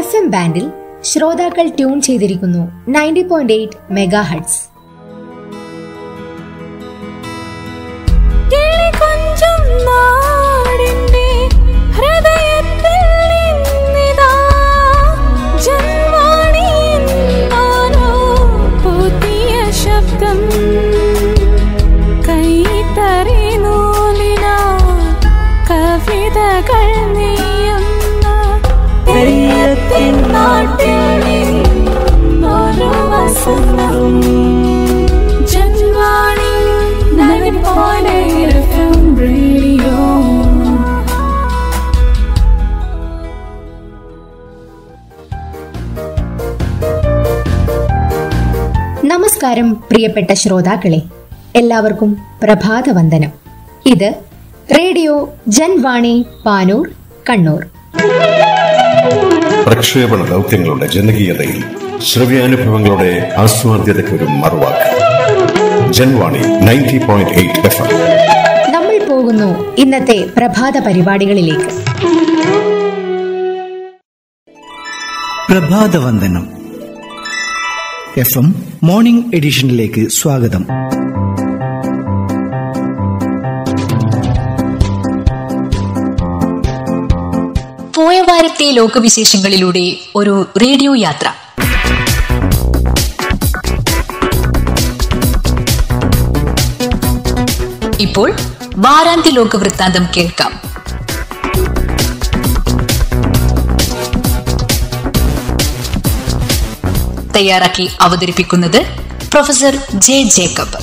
FM ബാൻഡിൽ ശ്രോതാക്കൾ tune ചെയ്തിരിക്കുന്നു 90.8 megahertz. നമസ്കാരം പ്രിയപ്പെട്ട ശ്രോതാക്കളെ, എല്ലാവർക്കും പ്രഭാതവന്ദനം. ഇത് റേഡിയോ ജൻവാണി പാനൂർ കണ്ണൂർ. പ്രക്ഷേപണ ദൗത്യങ്ങളുടെ ജനകീയതയിൽ ശ്രവ്യാനുഭവങ്ങളുടെ ആസ്വാദ്യതയ്ക്കൊരു മറുവാക്ക്. ജൻവാണി 90.8 FM. നമ്മൾ പോകുന്നു ഇന്നത്തെ പ്രഭാത പരിപാടികളിലേക്ക്. പ്രഭാതവന്ദനം FM മോർണിംഗ് എഡിഷനിലേക്ക് സ്വാഗതം. പോയ വാരത്തെ ലോകവിശേഷങ്ങളിലൂടെ ഒരു റേഡിയോ യാത്ര. ഇപ്പോൾ വാരാന്ത്യ ലോകവൃത്താന്തം കേൾക്കാം. തയ്യാറാക്കി അവതരിപ്പിക്കുന്നത് പ്രൊഫസർ ജെ ജേക്കബ്.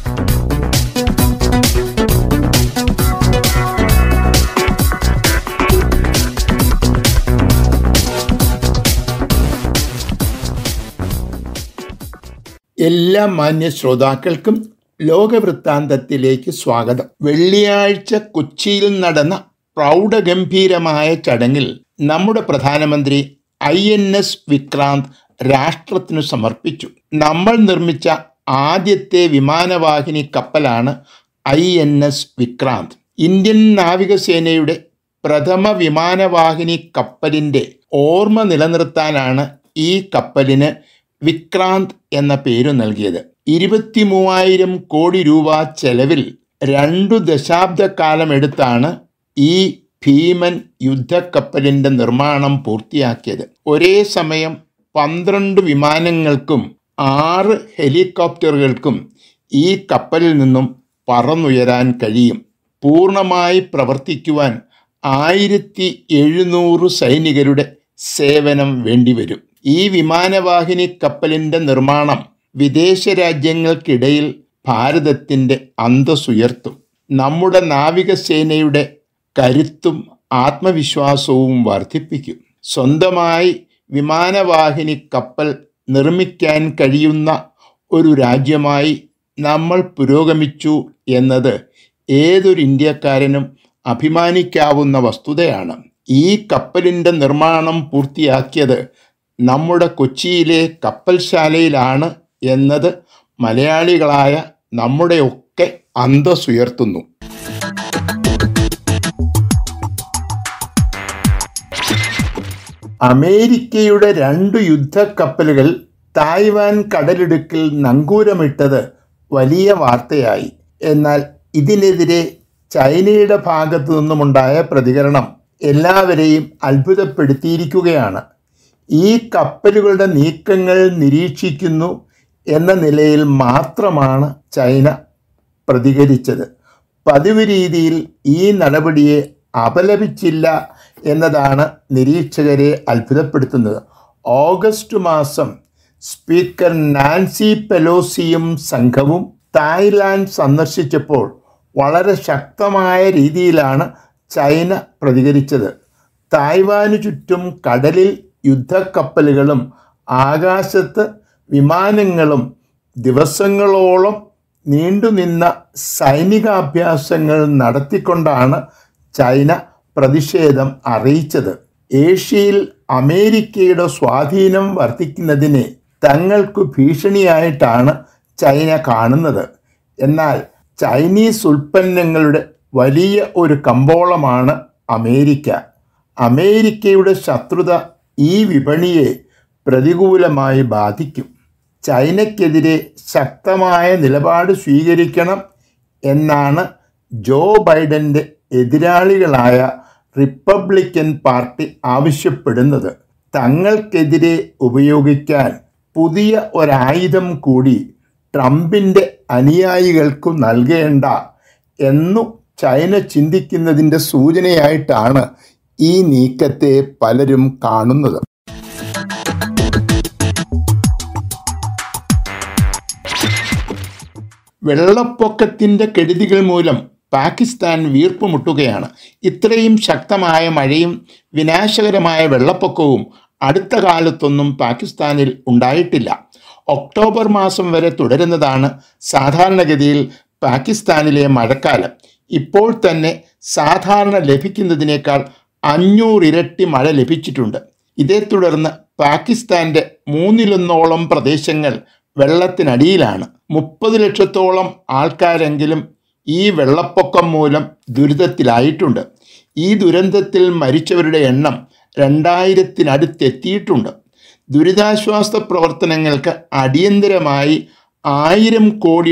എല്ലാ മാന്യ ശ്രോതാക്കൾക്കും ലോകവൃത്താന്തത്തിലേക്ക് സ്വാഗതം. വെള്ളിയാഴ്ച കൊച്ചിയിൽ നടന്ന പ്രൗഢഗംഭീരമായ ചടങ്ങിൽ നമ്മുടെ പ്രധാനമന്ത്രി INS വിക്രാന്ത് രാഷ്ട്രത്തിനു സമർപ്പിച്ചു. നമ്മൾ നിർമ്മിച്ച ആദ്യത്തെ വിമാനവാഹിനി കപ്പലാണ് INS വിക്രാന്ത്. ഇന്ത്യൻ നാവികസേനയുടെ പ്രഥമ വിമാനവാഹിനി കപ്പലിൻ്റെ ഓർമ്മ നിലനിർത്താനാണ് ഈ കപ്പലിന് വിക്രാന്ത് എന്ന പേരു നൽകിയത്. 23,000 കോടി രൂപ ചെലവിൽ 2 ദശാബ്ദക്കാലമെടുത്താണ് ഈ ഭീമൻ യുദ്ധക്കപ്പലിൻ്റെ നിർമ്മാണം പൂർത്തിയാക്കിയത്. ഒരേ സമയം 12 വിമാനങ്ങൾക്കും 6 ഹെലികോപ്റ്ററുകൾക്കും ഈ കപ്പലിൽ നിന്നും പറന്നുയരാൻ കഴിയും. പൂർണ്ണമായി പ്രവർത്തിക്കുവാൻ 1700 സൈനികരുടെ സേവനം വേണ്ടിവരും. ഈ വിമാനവാഹിനി കപ്പലിൻ്റെ നിർമ്മാണം വിദേശ രാജ്യങ്ങൾക്കിടയിൽ ഭാരതത്തിൻ്റെ അന്തസ്സുയർത്തും. നമ്മുടെ നാവികസേനയുടെ കരുത്തും ആത്മവിശ്വാസവും വർദ്ധിപ്പിക്കും. സ്വന്തമായി വിമാനവാഹിനി കപ്പൽ നിർമ്മിക്കാൻ കഴിയുന്ന ഒരു രാജ്യമായി നമ്മൾ പുരോഗമിച്ചു എന്നത് ഏതൊരു ഇന്ത്യക്കാരനും അഭിമാനിക്കാവുന്ന വസ്തുതയാണ്. ഈ കപ്പലിൻ്റെ നിർമ്മാണം പൂർത്തിയാക്കിയത് നമ്മുടെ കൊച്ചിയിലെ കപ്പൽശാലയിലാണ് എന്നത് മലയാളികളായ നമ്മുടെയൊക്കെ അന്തസ്സുയർത്തുന്നു. അമേരിക്കയുടെ 2 യുദ്ധക്കപ്പലുകൾ തായ്വാൻ കടലിടുക്കിൽ നങ്കൂരമിട്ടത് വലിയ വാർത്തയായി. എന്നാൽ ഇതിനെതിരെ ചൈനയുടെ ഭാഗത്തു നിന്നുമുണ്ടായ പ്രതികരണം എല്ലാവരെയും അത്ഭുതപ്പെടുത്തിയിരിക്കുകയാണ്. ഈ കപ്പലുകളുടെ നീക്കങ്ങൾ നിരീക്ഷിക്കുന്നു എന്ന നിലയിൽ മാത്രമാണ് ചൈന പ്രതികരിച്ചത്. പതിവ് രീതിയിൽ ഈ നടപടിയെ അപലപിച്ചില്ല എന്നതാണ് നിരീക്ഷകരെ അത്ഭുതപ്പെടുത്തുന്നത്. ഓഗസ്റ്റ് മാസം സ്പീക്കർ നാൻസി പെലോസിയും സംഘവും തായ്ലാൻഡ് സന്ദർശിച്ചപ്പോൾ വളരെ ശക്തമായ രീതിയിലാണ് ചൈന പ്രതികരിച്ചത്. തായ്വാനു ചുറ്റും കടലിൽ യുദ്ധക്കപ്പലുകളും ആകാശത്ത് വിമാനങ്ങളും ദിവസങ്ങളോളം നീണ്ടുനിന്ന സൈനികാഭ്യാസങ്ങൾ നടത്തിക്കൊണ്ടാണ് ചൈന പ്രതിഷേധം അറിയിച്ചത്. ഏഷ്യയിൽ അമേരിക്കയുടെ സ്വാധീനം വർദ്ധിക്കുന്നതിനെ തങ്ങൾക്ക് ഭീഷണിയായിട്ടാണ് ചൈന കാണുന്നത്. എന്നാൽ ചൈനീസ് ഉൽപ്പന്നങ്ങളുടെ വലിയ ഒരു കമ്പോളമാണ് അമേരിക്ക. അമേരിക്കയുടെ ശത്രുത ഈ വിപണിയെ പ്രതികൂലമായി ബാധിക്കും. ചൈനയ്ക്കെതിരെ ശക്തമായ നിലപാട് സ്വീകരിക്കണം എന്നാണ് ജോ ബൈഡൻ്റെ എതിരാളികളായ റിപ്പബ്ലിക്കൻ പാർട്ടി ആവശ്യപ്പെടുന്നത്. തങ്ങൾക്കെതിരെ ഉപയോഗിക്കാൻ പുതിയ ഒരായുധം കൂടി ട്രംപിൻ്റെ അനുയായികൾക്കു നൽകേണ്ട എന്നു ചൈന ചിന്തിക്കുന്നതിൻ്റെ സൂചനയായിട്ടാണ് ഈ നീക്കത്തെ പലരും കാണുന്നത്. വെള്ളപ്പൊക്കത്തിൻ്റെ കെടുതികൾ മൂലം പാകിസ്ഥാൻ വീർപ്പുമുട്ടുകയാണ്. ഇത്രയും ശക്തമായ മഴയും വിനാശകരമായ വെള്ളപ്പൊക്കവും അടുത്ത കാലത്തൊന്നും പാകിസ്ഥാനിൽ ഉണ്ടായിട്ടില്ല. ഒക്ടോബർ മാസം വരെ തുടരുന്നതാണ് സാധാരണഗതിയിൽ പാകിസ്ഥാനിലെ മഴക്കാലം. ഇപ്പോൾ തന്നെ സാധാരണ ലഭിക്കുന്നതിനേക്കാൾ 500 ഇരട്ടി മഴ ലഭിച്ചിട്ടുണ്ട്. ഇതേ തുടർന്ന് പാകിസ്ഥാൻ്റെ 1/3 പ്രദേശങ്ങൾ വെള്ളത്തിനടിയിലാണ്. 30 ലക്ഷത്തോളം ആൾക്കാരെങ്കിലും ഈ വെള്ളപ്പൊക്കം മൂലം ദുരിതത്തിലായിട്ടുണ്ട്. ഈ ദുരന്തത്തിൽ മരിച്ചവരുടെ എണ്ണം 2000-നടുത്തെത്തിയിട്ടുണ്ട്. ദുരിതാശ്വാസ പ്രവർത്തനങ്ങൾക്ക് അടിയന്തരമായി $1000 കോടി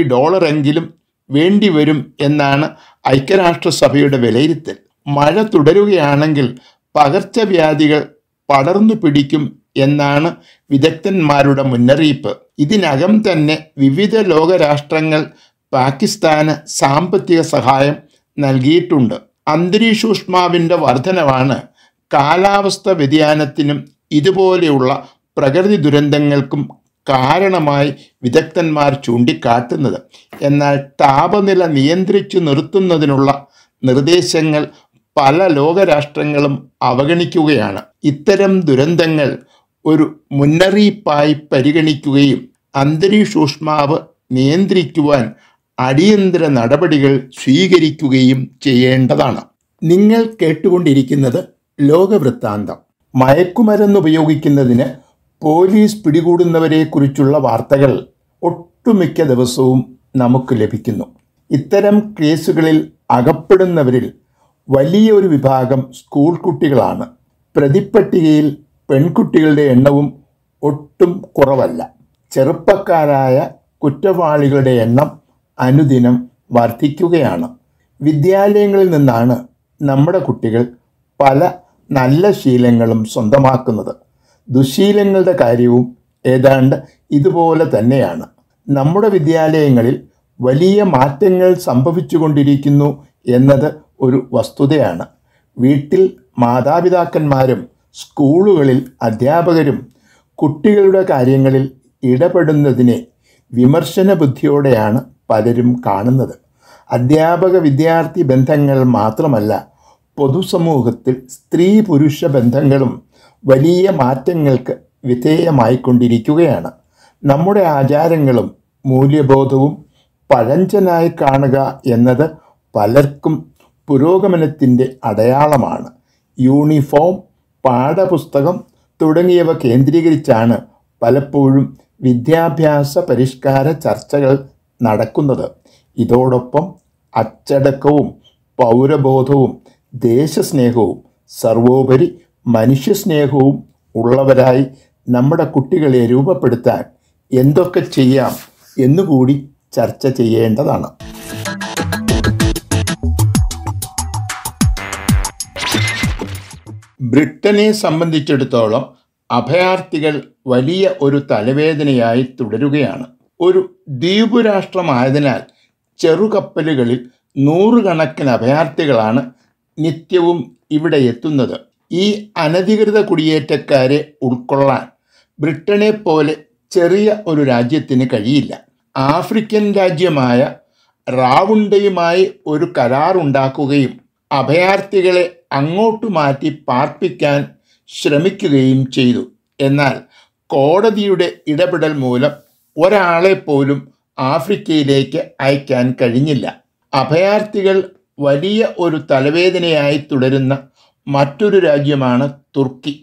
വേണ്ടിവരും എന്നാണ് ഐക്യരാഷ്ട്രസഭയുടെ വിലയിരുത്തൽ. മഴ തുടരുകയാണെങ്കിൽ പകർച്ചവ്യാധികൾ പടർന്നു പിടിക്കും എന്നാണ് വിദഗ്ധന്മാരുടെ മുന്നറിയിപ്പ്. ഇതിനകം തന്നെ വിവിധ ലോകരാഷ്ട്രങ്ങൾ പാകിസ്ഥാന് സാമ്പത്തിക സഹായം നൽകിയിട്ടുണ്ട്. അന്തരീക്ഷോഷ്മാവിൻ്റെ വർധനവാണ് കാലാവസ്ഥ വ്യതിയാനത്തിനും ഇതുപോലെയുള്ള പ്രകൃതി ദുരന്തങ്ങൾക്കും കാരണമായി വിദഗ്ധന്മാർ ചൂണ്ടിക്കാട്ടുന്നത്. എന്നാൽ താപനില നിയന്ത്രിച്ചു നിർത്തുന്നതിനുള്ള നിർദ്ദേശങ്ങൾ പല ലോകരാഷ്ട്രങ്ങളും അവഗണിക്കുകയാണ്. ഇത്തരം ദുരന്തങ്ങൾ ഒരു മുന്നറിയിപ്പായി പരിഗണിക്കുകയും അന്തരീക്ഷോഷ്മാവ് നിയന്ത്രിക്കുവാൻ അടിയന്തര നടപടികൾ സ്വീകരിക്കുകയും ചെയ്യേണ്ടതാണ്. നിങ്ങൾ കേട്ടുകൊണ്ടിരിക്കുന്നത് ലോകവൃത്താന്തം. മയക്കുമരുന്ന് ഉപയോഗിക്കുന്നതിന് പോലീസ് പിടികൂടുന്നവരെക്കുറിച്ചുള്ള വാർത്തകൾ ഒട്ടുമിക്ക ദിവസവും നമുക്ക് ലഭിക്കുന്നു. ഇത്തരം കേസുകളിൽ അകപ്പെടുന്നവരിൽ വലിയൊരു വിഭാഗം സ്കൂൾ കുട്ടികളാണ്. പ്രതിപ്പട്ടികയിൽ പെൺകുട്ടികളുടെ എണ്ണവും ഒട്ടും കുറവല്ല. ചെറുപ്പക്കാരായ കുറ്റവാളികളുടെ എണ്ണം അനുദിനം വർദ്ധിക്കുകയാണ്. വിദ്യാലയങ്ങളിൽ നിന്നാണ് നമ്മുടെ കുട്ടികൾ പല നല്ല ശീലങ്ങളും സ്വന്തമാക്കുന്നത്. ദുശീലങ്ങളുടെ കാര്യവും ഏതാണ്ട് ഇതുപോലെ തന്നെയാണ്. നമ്മുടെ വിദ്യാലയങ്ങളിൽ വലിയ മാറ്റങ്ങൾ സംഭവിച്ചുകൊണ്ടിരിക്കുന്നു എന്നത് ഒരു വസ്തുതയാണ്. വീട്ടിൽ മാതാപിതാക്കന്മാരും സ്കൂളുകളിൽ അധ്യാപകരും കുട്ടികളുടെ കാര്യങ്ങളിൽ ഇടപെടുന്നതിനെ വിമർശന ബുദ്ധിയോടെയാണ് പലരും കാണുന്നത്. അധ്യാപക വിദ്യാർത്ഥി ബന്ധങ്ങൾ മാത്രമല്ല, പൊതുസമൂഹത്തിൽ സ്ത്രീ പുരുഷ ബന്ധങ്ങളും വലിയ മാറ്റങ്ങൾക്ക് വിധേയമായിക്കൊണ്ടിരിക്കുകയാണ്. നമ്മുടെ ആചാരങ്ങളും മൂല്യബോധവും പഴഞ്ചനായി കാണുക എന്നത് പലർക്കും പുരോഗമനത്തിൻ്റെ അടയാളമാണ്. യൂണിഫോം, പാഠപുസ്തകം തുടങ്ങിയവ കേന്ദ്രീകരിച്ചാണ് പലപ്പോഴും വിദ്യാഭ്യാസ പരിഷ്കാര ചർച്ചകൾ നടക്കുന്നത്. ഇതോടൊപ്പം അച്ചടക്കവും പൗരബോധവും ദേശസ്നേഹവും സർവോപരി മനുഷ്യസ്നേഹവും ഉള്ളവരായി നമ്മുടെ കുട്ടികളെ രൂപപ്പെടുത്താൻ എന്തൊക്കെ ചെയ്യാം എന്നുകൂടി ചർച്ച ചെയ്യേണ്ടതാണ്. ബ്രിട്ടനെ സംബന്ധിച്ചിടത്തോളം അഭയാർത്ഥികൾ വലിയ ഒരു തലവേദനയായി തുടരുകയാണ്. ഒരു ദ്വീപ് രാഷ്ട്രമായതിനാൽ ചെറുകപ്പലുകളിൽ 100 കണക്കിന് അഭയാർത്ഥികളാണ് നിത്യവും ഇവിടെ എത്തുന്നത്. ഈ അനധികൃത കുടിയേറ്റക്കാരെ ഉൾക്കൊള്ളാൻ ബ്രിട്ടനെ പോലെ ചെറിയ ഒരു രാജ്യത്തിന് കഴിയില്ല. ആഫ്രിക്കൻ രാജ്യമായ റാവുണ്ടയുമായി ഒരു കരാറുണ്ടാക്കുകയും അഭയാർത്ഥികളെ അങ്ങോട്ട് മാറ്റി പാർപ്പിക്കാൻ ശ്രമിക്കുകയും ചെയ്തു. എന്നാൽ കോടതിയുടെ ഇടപെടൽ മൂലം ഒരാളെ പോലും ആഫ്രിക്കയിലേക്ക് അയക്കാൻ കഴിഞ്ഞില്ല. അഭയാർത്ഥികൾ വലിയ ഒരു തലവേദനയായി തുടരുന്ന മറ്റൊരു രാജ്യമാണ് തുർക്കി.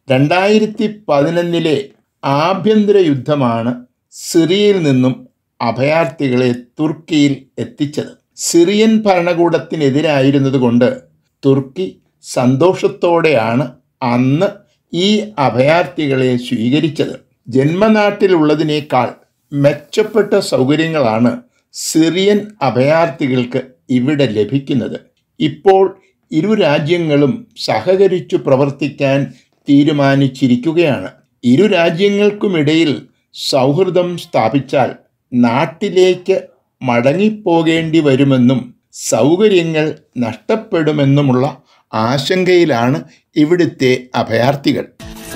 2011 ആഭ്യന്തര യുദ്ധമാണ് സിറിയയിൽ നിന്നും അഭയാർത്ഥികളെ തുർക്കിയിൽ എത്തിച്ചത്. സിറിയൻ ഭരണകൂടത്തിനെതിരായിരുന്നത് കൊണ്ട് തുർക്കി സന്തോഷത്തോടെയാണ് അന്ന് ഈ അഭയാർത്ഥികളെ സ്വീകരിച്ചത്. ജന്മനാട്ടിലുള്ളതിനേക്കാൾ മെച്ചപ്പെട്ട സൗകര്യങ്ങളാണ് സിറിയൻ അഭയാർത്ഥികൾക്ക് ഇവിടെ ലഭിക്കുന്നത്. ഇപ്പോൾ ഇരു രാജ്യങ്ങളും സഹകരിച്ചു പ്രവർത്തിക്കാൻ തീരുമാനിച്ചിരിക്കുകയാണ്. ഇരു രാജ്യങ്ങൾക്കുമിടയിൽ സൗഹൃദം സ്ഥാപിച്ചാൽ നാട്ടിലേക്ക് മടങ്ങിപ്പോകേണ്ടി വരുമെന്നും സൗകര്യങ്ങൾ നഷ്ടപ്പെടുമെന്നുമുള്ള ആശങ്കയിലാണ് ഇവിടുത്തെ അഭയാർത്ഥികൾ.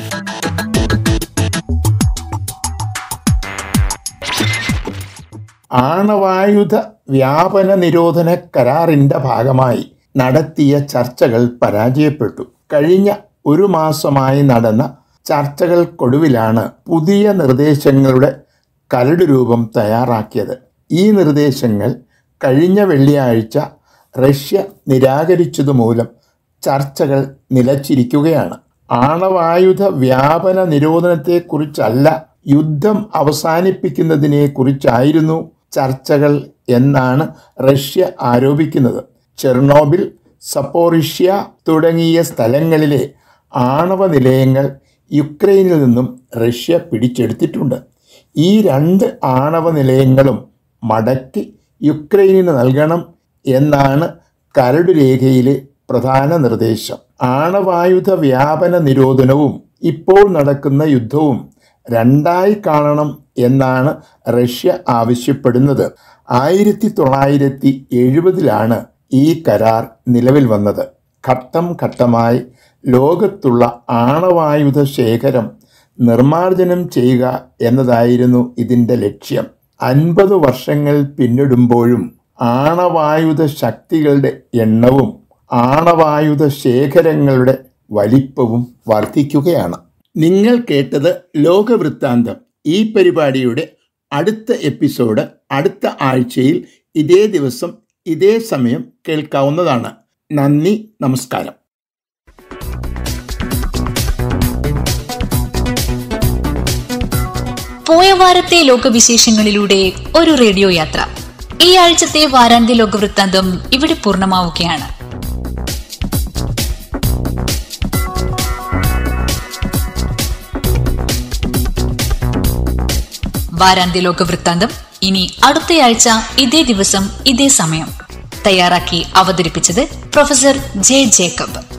ആണവായുധ വ്യാപന നിരോധന കരാറിൻ്റെ ഭാഗമായി നടത്തിയ ചർച്ചകൾ പരാജയപ്പെട്ടു. കഴിഞ്ഞ ഒരു മാസമായി നടന്ന ചർച്ചകൾക്കൊടുവിലാണ് പുതിയ നിർദ്ദേശങ്ങളുടെ കരട് രൂപം തയ്യാറാക്കിയത്. ഈ നിർദ്ദേശങ്ങൾ കഴിഞ്ഞ വെള്ളിയാഴ്ച റഷ്യ നിരാകരിച്ചതുമൂലം ചർച്ചകൾ നിലച്ചിരിക്കുകയാണ്. ആണവായുധ വ്യാപന നിരോധനത്തെക്കുറിച്ചല്ല, യുദ്ധം അവസാനിപ്പിക്കുന്നതിനെക്കുറിച്ചായിരുന്നു ചർച്ചകൾ എന്നാണ് റഷ്യ ആരോപിക്കുന്നത്. ചെർണോബിൽ, സപ്പോറിഷ്യ തുടങ്ങിയ സ്ഥലങ്ങളിലെ ആണവ നിലയങ്ങൾ യുക്രൈനിൽ നിന്നും റഷ്യ പിടിച്ചെടുത്തിട്ടുണ്ട്. ഈ 2 ആണവ നിലയങ്ങളും മടക്കി യുക്രൈനിന് നൽകണം എന്നാണ് കരട് രേഖയിലെ പ്രധാന നിർദ്ദേശം. ആണവായുധ വ്യാപന നിരോധനവും ഇപ്പോൾ നടക്കുന്ന യുദ്ധവും രണ്ടായി കാണണം എന്നാണ് റഷ്യ ആവശ്യപ്പെടുന്നത്. 1970 ഈ കരാർ നിലവിൽ വന്നത്. ഘട്ടം ഘട്ടമായി ലോകത്തുള്ള ആണവായുധ ശേഖരം നിർമ്മാർജ്ജനം ചെയ്യുക എന്നതായിരുന്നു ഇതിൻ്റെ ലക്ഷ്യം. 50 വർഷങ്ങൾ പിന്നിടുമ്പോഴും ആണവായുധ ശക്തികളുടെ എണ്ണവും ആണവായുധ ശേഖരങ്ങളുടെ വലിപ്പവും വർദ്ധിക്കുകയാണ്. നിങ്ങൾ കേട്ടത് ലോകവൃത്താന്തം. ഈ പരിപാടിയുടെ അടുത്ത എപ്പിസോഡ് അടുത്ത ആഴ്ചയിൽ ഇതേ ദിവസം ഇതേ സമയം കേൾക്കാവുന്നതാണ്. നന്ദി, നമസ്കാരം. പോയ വാരത്തെ ലോകവിശേഷങ്ങളിലൂടെ ഒരു റേഡിയോ യാത്ര. ഈ ആഴ്ചത്തെ വാരാന്ത്യ ലോകവൃത്താന്തം ഇവിടെ പൂർണ്ണമാവുകയാണ്. വാരാന്ത്യ ലോകവൃത്താന്തം ഇനി അടുത്തയാഴ്ച ഇതേ ദിവസം ഇതേ സമയം. തയ്യാറാക്കി അവതരിപ്പിച്ചത് പ്രൊഫസർ ജെ ജേക്കബ്.